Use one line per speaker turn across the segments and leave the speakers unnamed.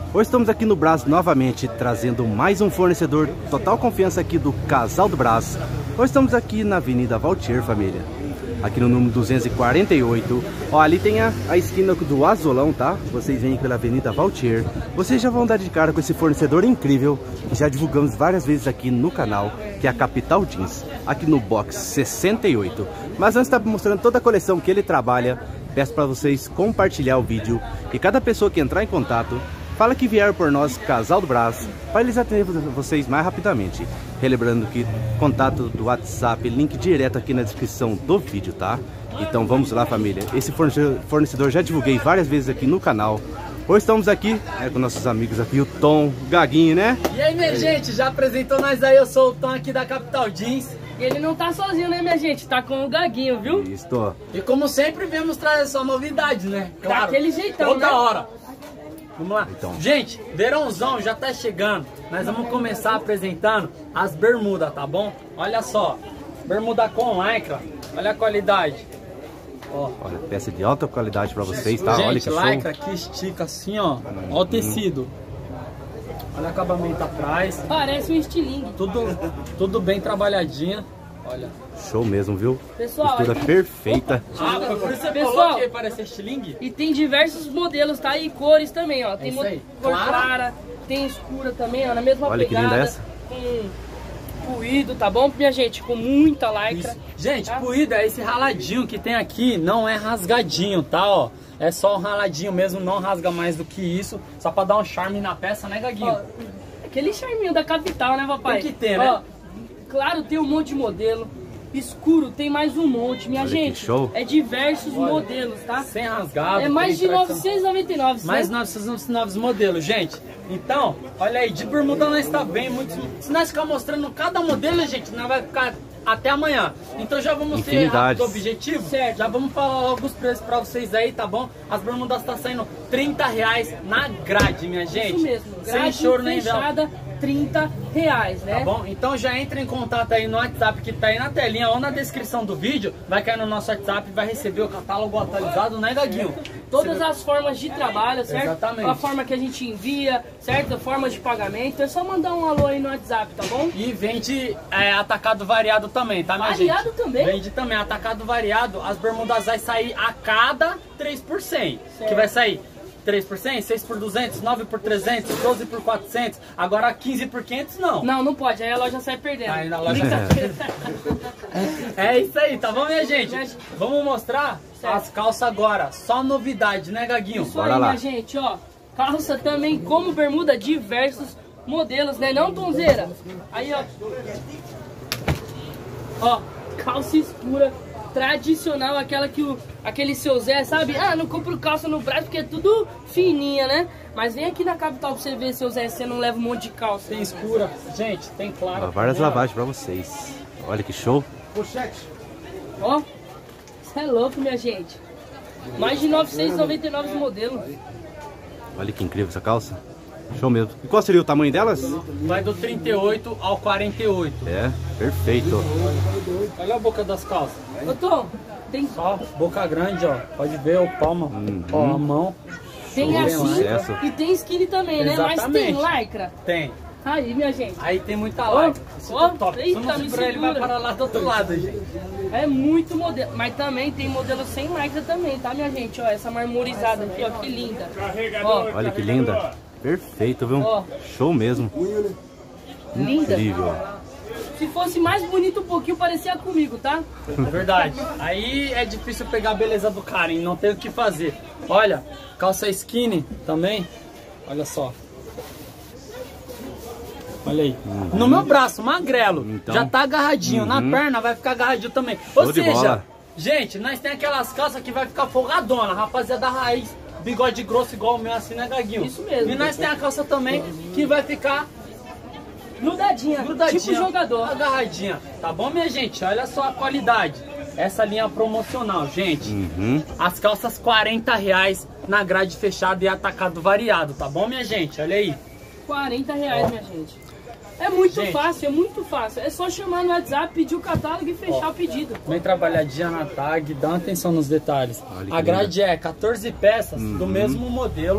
Hoje estamos aqui no Brás novamente, trazendo mais um fornecedor total confiança aqui do Casal do Brás. Hoje estamos aqui na Avenida Valtier, família, aqui no número 248. Ó, ali tem a esquina do Azulão, tá? Vocês vêm pela Avenida Valtier. Vocês já vão dar de cara com esse fornecedor incrível. Já divulgamos várias vezes aqui no canal, que é a Capital Jeans, aqui no box 68. Mas antes de estar mostrando toda a coleção que ele trabalha, peço para vocês compartilhar o vídeo. E cada pessoa que entrar em contato, fala que vieram por nós, Casal do Brás, para eles atenderem vocês mais rapidamente. Relembrando que contato do WhatsApp, link direto aqui na descrição do vídeo, tá? Então vamos lá, família. Esse fornecedor já divulguei várias vezes aqui no canal. Hoje estamos aqui com nossos amigos aqui, o Tom, o Gaguinho, né?
E aí, minha gente, já apresentou nós aí? Eu sou o Tom aqui da Capital Jeans.
E ele não tá sozinho, né, minha gente? Tá com o Gaguinho, viu?
Isso.
E como sempre, viemos trazer só novidades, né? Claro,
daquele jeitão,
toda
né?
hora. Vamos lá.
Então.
Gente, verãozão já tá chegando. Nós vamos começar apresentando as bermudas, tá bom? Olha só, bermuda com lycra. Olha a qualidade. Ó.
Olha, peça de alta qualidade para vocês, tá?
Gente,
Olha que show.
lycra que estica assim, ó. Olha o tecido. Olha o acabamento atrás.
Parece um estilingue.
Tudo bem trabalhadinho. Olha.
Show mesmo, viu?
Pessoal,
costura
aqui...
perfeita.
Ah, foi por isso que você
Pessoal,
falou que parece estilingue?
E tem diversos modelos, tá? E cores também, ó. Tem
isso aí.
cor
Clara.
clara, tem escura também, ó. Na mesma
Olha que
pegada.
linda essa.
Com puído, tá bom, minha gente? Com muita lycra.
Isso. Gente,
tá?
puído é esse raladinho que tem aqui, não é rasgadinho, tá? Ó, é só um raladinho mesmo, não rasga mais do que isso. Só pra dar um charme na peça, né, Gaguinho?
Ó, aquele charminho da capital, né, papai?
Tem que ter, né?
Ó, claro, tem um monte de modelo. Escuro tem mais um monte, minha
Olha
gente.
que show.
É diversos modelos, tá?
Sem rasgado.
É mais de
tem tradição.
999,
Mais
né?
999 modelos, gente. Então, olha aí, de bermuda nós tá bem. Se nós ficar mostrando cada modelo, gente, nós vai ficar até amanhã. Então já vamos ter rápido o objetivo.
Certo.
Já vamos falar logo os preços pra vocês aí, tá bom? As bermudas tá saindo R$30 na grade, minha gente.
Isso mesmo.
Sem
Grade
choro nem
fechada, R$30, né?
Tá bom? Então já entra em contato aí no WhatsApp que tá aí na telinha ou na descrição do vídeo. Vai cair no nosso WhatsApp e vai receber o catálogo atualizado, né, Gaguinho?
Todas as formas de trabalho, certo?
Exatamente.
A forma que a gente envia, certo? A forma de pagamento. É só mandar um alô aí no WhatsApp, tá bom?
E vende atacado variado também, tá, minha gente?
Variado também?
Vende também, atacado variado. As bermudas vai sair a cada 3 por 100. Que vai sair 3 por 100, 6 por 200, 9 por 300, 12 por 400. Agora 15 por 500 não.
Não, não pode. Aí a loja sai perdendo.
Aí na loja... É isso aí, tá bom, minha gente? Vamos mostrar as calças agora. Só novidade, né, Gaguinho?
Isso
Bora
aí,
lá.
minha gente, ó. Calça também como bermuda, diversos modelos, né? Não, Tonzeira? Aí, ó. Ó, calça escura, tradicional, aquela que aquele seu Zé, sabe? Ah, não compro calça no Brás porque é tudo fininha, né? Mas vem aqui na capital pra você ver, seu Zé, você não leva um monte de calça.
Tem escura, gente, tem clara.
Ó, várias lavagens para vocês. Olha que show.
Ó, você é louco, minha gente. Mais de 999 modelos.
Olha que incrível essa calça. Show mesmo. E qual seria o tamanho delas?
Vai do 38 ao 48.
É, perfeito.
Olha a boca das calças.
Ô, Tom, tem
Ó, boca grande, ó. Pode ver o palma. Ó, a mão.
Tem
Show,
assim
sucesso.
e tem skinny também, né? Mas tem
Exatamente.
lycra.
Tem.
Aí, minha gente.
Aí tem muita
Ó,
like. Isso
ó,
é top. Se
eita,
não
me
segurar, ele vai
segura.
para lá do outro lado, gente.
É muito modelo. Mas também tem modelo sem lycra também, tá, minha gente? Ó, essa marmorizada aqui, ó, que linda. Ó,
Olha que linda. Perfeito, viu?
Ó.
Show mesmo.
linda.
Incrível.
Se fosse mais bonito um pouquinho, parecia comigo, tá?
É verdade. Aí é difícil pegar a beleza do cara, hein? Não tem o que fazer. Olha, calça skinny também. Olha só. Olha aí. No meu braço, magrelo.
Então.
Já tá agarradinho. Na perna vai ficar agarradinho também. Ou
Show de
seja,
bola.
gente, nós tem aquelas calças que vai ficar folgadona. Rapaziada da raiz, bigode grosso igual o meu assim, né, Gaguinho?
Isso mesmo.
E nós tem a calça também que vai ficar
Grudadinha,
grudadinha,
tipo jogador.
agarradinha. Tá bom, minha gente? Olha só a qualidade. Essa linha promocional, gente. As calças R$40 na grade fechada e atacado variado, tá bom, minha gente? Olha aí.
R$40, minha gente. É muito
Gente.
fácil, é muito fácil. É só chamar no WhatsApp, pedir o catálogo e fechar o pedido.
Bem trabalhadinha na tag, dá atenção nos detalhes.
Olha que
A grade é 14 peças do mesmo modelo,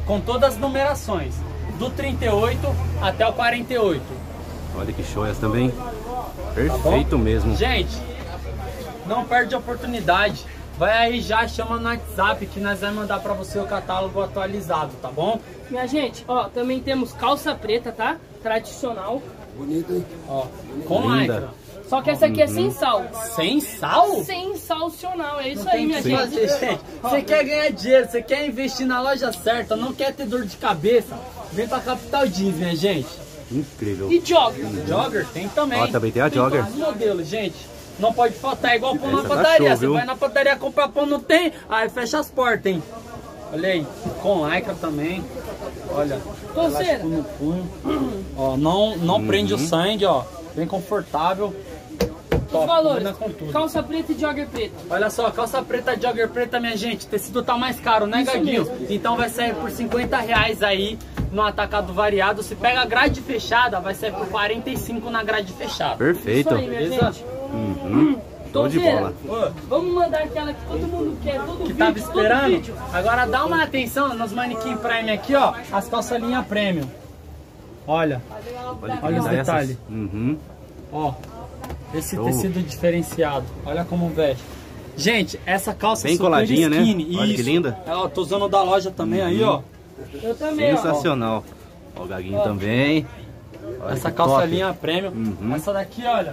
com todas as numerações, do 38 até o 48.
Olha que show essa também.
Tá
Perfeito
bom?
mesmo.
Gente, não perde a oportunidade. Vai aí já, chama no WhatsApp que nós vamos mandar pra você o catálogo atualizado, tá bom?
Minha gente, ó, também temos calça preta, tá? Tradicional.
Bonito, hein?
Ó, com
Linda.
lycra.
Só que essa aqui é sem sal.
Sem sal?
Sensacional, é isso
Não
aí,
tem
minha
que
gente.
fazer, gente. Você quer ganhar dinheiro, você quer investir na loja certa, não quer ter dor de cabeça, vem pra Capital Jeans, minha gente.
Incrível.
E jogger.
Jogger tem também.
Ó, também tem a jogger.
Todos os modelos, gente. Não pode faltar, igual pão na
Essa tá
padaria.
show,
Você
viu?
vai na padaria comprar pão, não tem, aí fecha as portas, hein. Olha aí, com lycra também. Olha,
Torceira.
elástico no punho. Ó, não prende o sangue, ó. Bem confortável.
Os
Top,
valores.
combina com tudo.
Calça preta e jogger preta.
Olha só, calça preta, jogger preta, minha gente. O tecido tá mais caro, né,
Isso
Gaguinho?
mesmo.
Então vai sair por R$50 aí no atacado variado. Se pega a grade fechada, vai sair por 45 na grade fechada.
Perfeito.
Isso aí, minha
Beleza?
gente.
Show de
Torceira,
bola.
Ô,
vamos mandar aquela que todo mundo quer, todo
que
vídeo,
tava
todo
esperando.
vídeo.
Agora dá uma atenção nos manequim Prime aqui, ó. As calças linha Premium. Olha,
Olha que
Olha os
linda essas.
detalhes.
Uhum.
ó. Esse
Show.
tecido diferenciado. Olha como veste. Gente, essa calça
Bem
super
coladinha, né?
skinny.
Olha que
Isso.
linda.
Ó, tô usando da loja também aí, ó.
Eu também, ó.
Sensacional. Ó, o Gaguinho também. Olha
Essa
que
calça
top.
linha Premium.
Uhum.
Essa daqui, olha.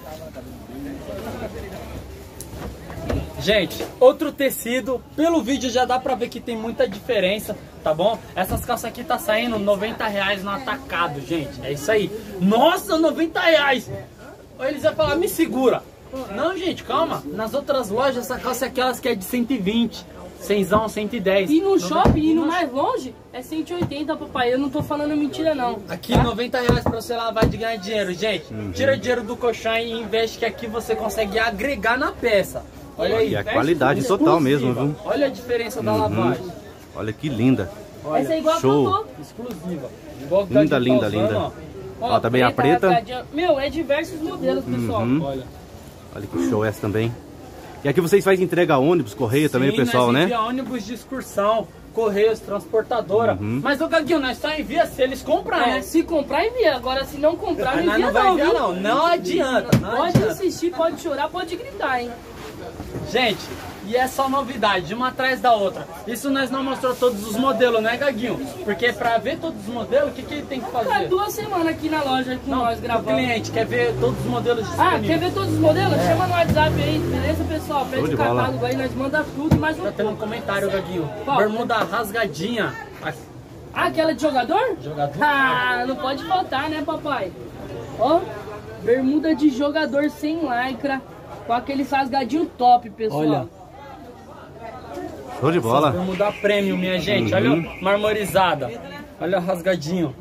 Gente, outro tecido, pelo vídeo já dá pra ver que tem muita diferença, tá bom? Essas calças aqui tá saindo R$90 no atacado, gente, é isso aí. Nossa, R$90! Ou eles iam falar, me segura. Não, gente, calma. Nas outras lojas, essa calça é aquelas que é de 120, 100, 110.
E no
Noven-
shopping, indo mais longe, é 180, papai. Eu não tô falando mentira, não.
Aqui R$90 pra você lavar de ganhar dinheiro, gente. Tira dinheiro do colchão e investe que aqui você consegue agregar na peça. Olha aí.
E a qualidade total mesmo, viu?
Olha a diferença da lavagem.
Olha que linda.
Olha,
Essa é igual
show.
a que eu tô.
exclusiva. Igual que
Linda,
tá
linda,
usando,
linda.
ó.
Ó, também a preta.
rasgadinha. Meu, é diversos modelos, pessoal.
Uhum.
Olha.
Olha que show essa também. E aqui vocês fazem entrega ônibus, correio também,
Sim,
pessoal,
nós
né?
envia ônibus de excursão, correios, transportadora. Mas o Gaguinho, nós só envia se eles comprarem.
É, se comprar, envia. Agora, se não comprar, não
Nós
envia
não vai
não,
enviar
viu?
não. Não adianta. Não
Pode
adianta.
insistir, pode chorar, pode gritar, hein?
Gente, e é só novidade, uma atrás da outra. Isso nós não mostrou todos os modelos, né, Gaguinho? Porque pra ver todos os modelos, o que ele tem que
Ficar
fazer?
2 semanas aqui na loja com nós
O
gravando.
cliente quer ver todos os modelos
Ah,
disponíveis.
quer ver todos os modelos? Chama no WhatsApp aí, beleza, pessoal?
Show
Pede
de
o
bola.
catálogo aí, nós manda tudo e mais um
Tá tendo um
pouco.
comentário, Gaguinho.
Qual?
Bermuda rasgadinha.
Ah, aquela de jogador?
Jogador.
Ah, não pode faltar, né, papai? Ó, bermuda de jogador sem lycra, com aqueles rasgadinho top, pessoal.
Olha.
Show de bola.
Bermuda premium, minha gente. Olha, marmorizada. Olha rasgadinho.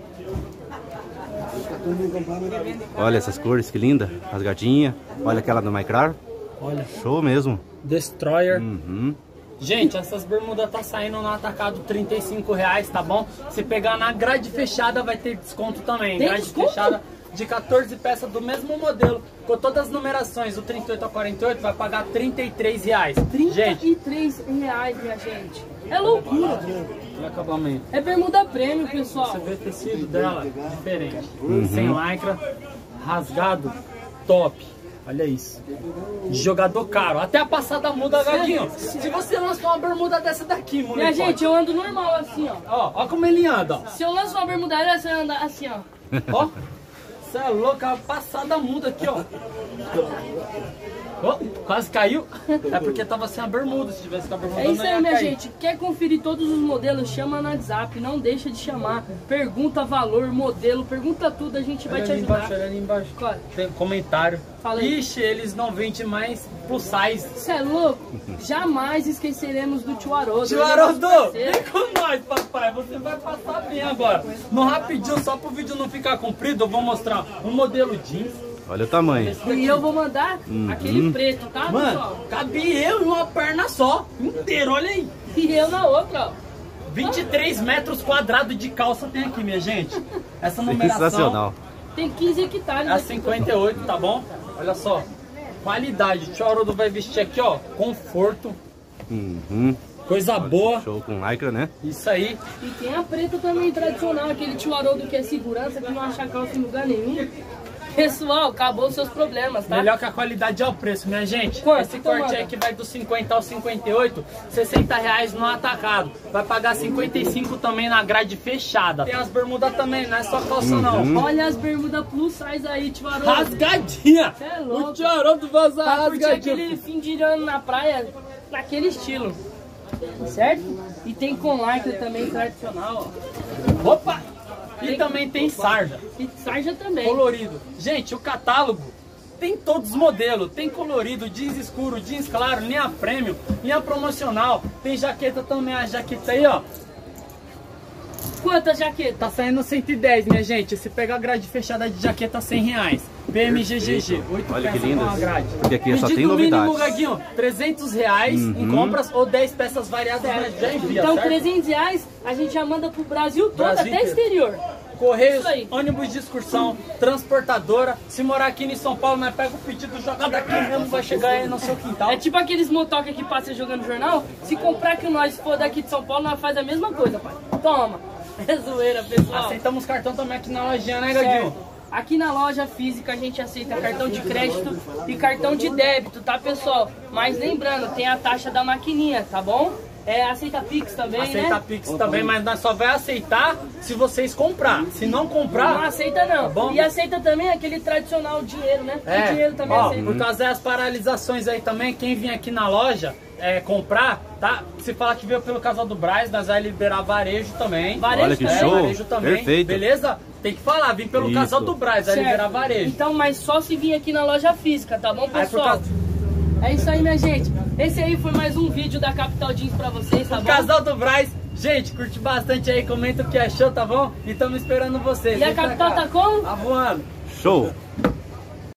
Olha essas cores, que linda. Rasgadinha. Olha aquela do Minecraft.
Olha.
Show mesmo.
Destroyer.
Uhum.
Gente, essas bermudas tá saindo no atacado R$35, tá bom? Se pegar na grade fechada vai ter desconto também.
Tem
Grade
desconto?
fechada de 14 peças do mesmo modelo, com todas as numerações, do 38 ao 48 vai pagar R$33. Gente,
R$33, minha gente. É loucura.
olha o acabamento.
É bermuda premium, pessoal.
Você vê o tecido dela, diferente. Sem lycra, rasgado, top. Olha isso. De jogador caro. Até a passada muda, Gaguinho. Se você lançar uma bermuda dessa daqui, moleque.
Minha gente, eu ando normal assim, ó.
Ó como ele anda,
Se eu lanço uma bermuda dessa, você anda assim, ó.
ó. Ó. Você é louco, a passada muda aqui, ó. Ó, quase caiu. É porque tava sem a bermuda. Se tivesse com a bermuda,
É isso
não
aí,
ia
minha
cair.
gente. Quer conferir todos os modelos? Chama no WhatsApp. Não deixa de chamar. Pergunta valor, modelo, pergunta tudo. A gente vai
Olha
te
ali
ajudar.
embaixo, olha ali embaixo.
Qual?
Tem comentário.
Fala aí.
Ixi, eles não vendem mais plus size.
Você é louco? Jamais esqueceremos do tio Haroldo.
Tio
Ele é nosso
Haroldo,
parceiro.
vem com nós, papai. Você vai passar bem agora. No rapidinho, só pro vídeo não ficar comprido, eu vou mostrar um modelo jeans.
Olha o tamanho.
E eu vou mandar aquele preto, tá,
Mano,
pessoal?
cabe eu em uma perna só, inteiro, olha aí.
E eu na outra, ó.
23 metros quadrados de calça tem aqui, minha gente. Essa numeração
Sensacional.
Tem 15 hectares.
é a
aqui.
58, tá bom? Olha só, qualidade. O tio Haroldo vai vestir aqui, ó, conforto.
Uhum.
Coisa boa.
Show com lycra, né?
Isso aí.
E tem a preta também tradicional, aquele tio Haroldo que é segurança, que não acha calça em lugar nenhum. Pessoal, acabou os seus problemas, tá?
Melhor que a qualidade é o preço, minha gente.
Quanto?
Esse
Então
corte
manda.
aí que vai do 50 ao 58, 60 reais no atacado. Vai pagar 55 também na grade fechada. Tem as bermudas também, não é só calça não.
Olha as bermudas plus size aí, tio Haroldo.
Rasgadinha!
Cê é louco.
O tio Haroldo vaza
Pra curtir
rasgadinha.
aquele fim de ano na praia, naquele estilo. Certo? E tem com lycra também tradicional, ó.
Opa! E também tem sarja.
E sarja também.
Colorido. Gente, o catálogo tem todos os modelos. Tem colorido, jeans escuro, jeans claro, linha premium, linha promocional. Tem jaqueta também, a jaqueta aí, ó.
Quantas jaquetas?
Tá saindo 110, minha gente. Se pegar a grade fechada de jaqueta, 100 reais. PMGGG, 8
Olha que
peças
lindas.
com a grade.
Porque aqui só tem
Pedido mínimo,
novidades.
Gaguinho, 300 reais em compras ou 10 peças variadas, mas já envia,
Então,
certo?
300 reais a gente já manda pro Brasil todo,
Brasil
até
inteiro.
exterior.
Correios,
Isso aí.
ônibus de excursão, transportadora. Se morar aqui em São Paulo, nós pega o pedido, joga daqui mesmo, vai chegar aí no seu quintal.
É tipo aqueles motoca que passa jogando jornal. Se comprar que nós for daqui de São Paulo, nós faz a mesma coisa, pai. Toma. É zoeira, pessoal.
Aceitamos cartão também aqui na lojinha, né, Gaguinho?
Certo. Aqui na loja física a gente aceita cartão de crédito e cartão de débito, tá, pessoal? Mas lembrando, tem a taxa da maquininha, tá bom? Aceita Pix também,
Aceita
né?
Pix também, mas nós só vai aceitar se vocês comprar. Se não comprar,
Não aceita não.
Tá bom?
E aceita também aquele tradicional dinheiro, né? O dinheiro também
ó,
aceita.
por causa das paralisações aí também, quem vir aqui na loja comprar, tá? Se falar que veio pelo Casal do Braz, nós vai liberar varejo também.
Varejo
Olha que
também.
show.
Varejo também,
Perfeito.
beleza? Tem que falar, vim pelo
Isso.
Casal do Braz, vai
Certo.
liberar varejo.
Então, mas só se vir aqui na loja física, tá bom,
Aí, por
pessoal?
causa-
É isso aí, minha gente. Esse aí foi mais um vídeo da Capital Jeans pra vocês, tá bom?
Casal do Braz, gente, curte bastante aí, comenta o que achou, tá bom? E estamos esperando vocês.
E a
Vem pra
Capital
cá.
tá como?
Tá voando.
Show!